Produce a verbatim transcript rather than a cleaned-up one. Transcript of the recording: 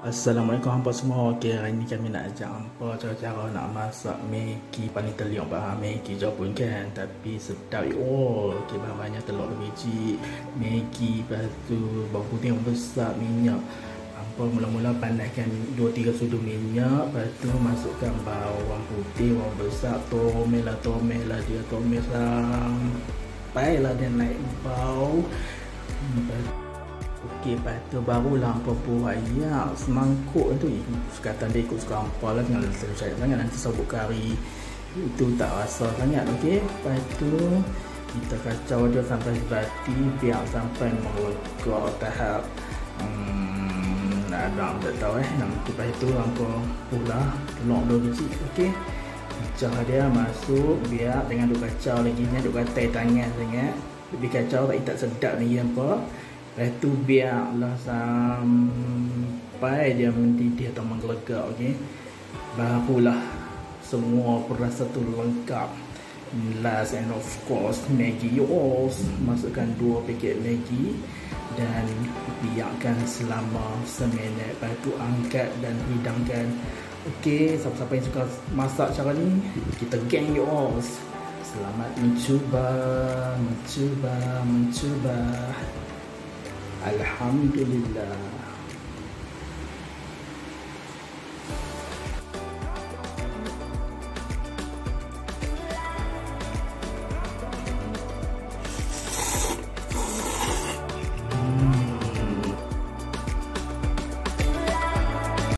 Assalamualaikum hampa semua. Okey, hari ni kami nak ajak hampa cara-cara nak masak Maggi paling teliok bahan Maggi je pun kan, tapi sedap oh. Okey, bahan-bahannya telur biji, Maggi, lepas tu bawang putih yang besar, minyak. Hampa mula-mula panaskan dua tiga sudu minyak, lepas tu masukkan bawang putih, bawang besar, tomel lah, tomel lah dia, tomel sampai lah dia naik bau. Lepas Okey, lepas tu barulah hampa buat ya semangkuk tu. Sekatan dia ikut suka hampa lah, jangan terlalu banyak sangat, nanti sabut kari itu tak rasa sangat. Okey, lepas tu kita kacau dia sampai sebati, biar sampai melegak tahap hmm, ada tak tahu eh nama tu. Lepas tu hampa pula telur dua biji. Okey, kacau dia masuk, biar jangan duk kacau lagi, jangan duk katai tangan sangat. Lebih kacau tak tak sedap lagi hampa. Lepas tu biarlah sampai dia mendidih atau menggelegak. Okey, barulah semua perasa tu lengkap. Last and of course Maggi yours. Masukkan dua paket Maggi dan biarkan selama seminit. Lepas tu angkat dan hidangkan. Okey, siapa-siapa yang suka masak cara ni, kita geng yours. Selamat mencuba, mencuba, mencuba. Alhamdulillah.